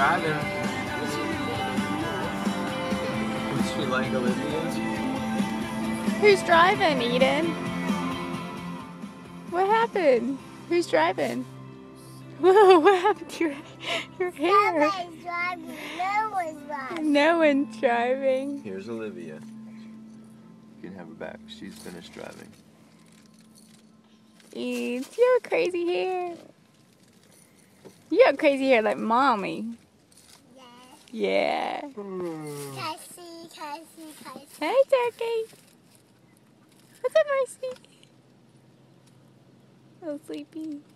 driving. Would she like Olivia's? Who's driving, Eden? What happened? Who's driving? Whoa, what happened to your hair? Somebody's driving. No one's driving. No one's driving. Here's Olivia. You can have her back. She's finished driving. Eden, you have crazy hair. You have crazy hair like mommy. Yeah. Cassie. Hey, Turkey. What's up, Mercy? Oh, sleepy.